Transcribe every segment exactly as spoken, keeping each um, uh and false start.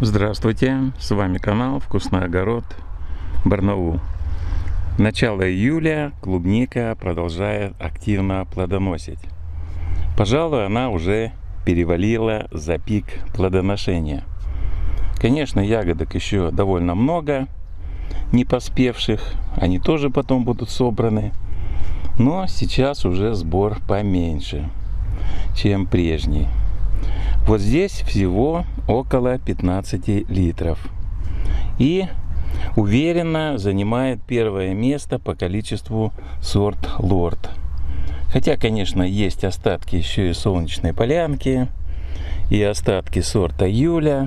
Здравствуйте, с вами канал Вкусный огород, Барнаул. Начало июля, клубника продолжает активно плодоносить. Пожалуй, она уже перевалила за пик плодоношения. Конечно, ягодок еще довольно много, не поспевших, они тоже потом будут собраны. Но сейчас уже сбор поменьше, чем прежний. Вот здесь всего около пятнадцати литров. И уверенно занимает первое место по количеству сорт Лорд. Хотя, конечно, есть остатки еще и солнечной полянки, и остатки сорта Юля.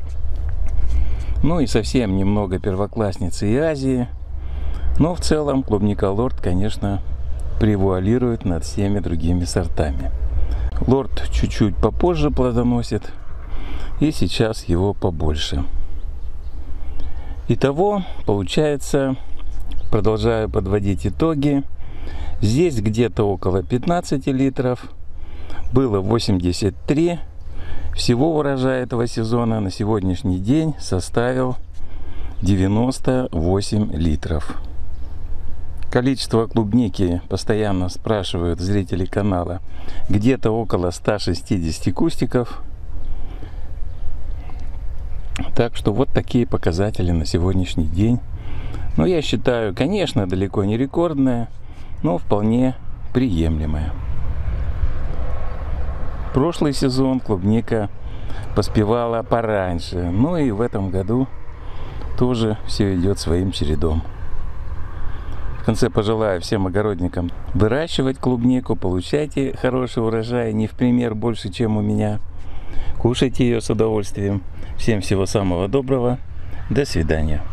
Ну и совсем немного первоклассницы и Азии. Но в целом клубника Лорд, конечно, превуалирует над всеми другими сортами. Лорд чуть-чуть попозже плодоносит, и сейчас его побольше. Итого, получается, продолжаю подводить итоги. Здесь где-то около пятнадцати литров, было восемьдесят три. Всего урожай этого сезона на сегодняшний день составил девяносто восемь литров. Количество клубники постоянно спрашивают зрители канала. Где-то около ста шестидесяти кустиков. Так что вот такие показатели на сегодняшний день. Но я считаю, конечно, далеко не рекордная, но вполне приемлемая. Прошлый сезон клубника поспевала пораньше. Ну и в этом году тоже все идет своим чередом. В конце пожелаю всем огородникам выращивать клубнику, получайте хороший урожай, не в пример больше, чем у меня. Кушайте ее с удовольствием. Всем всего самого доброго. До свидания.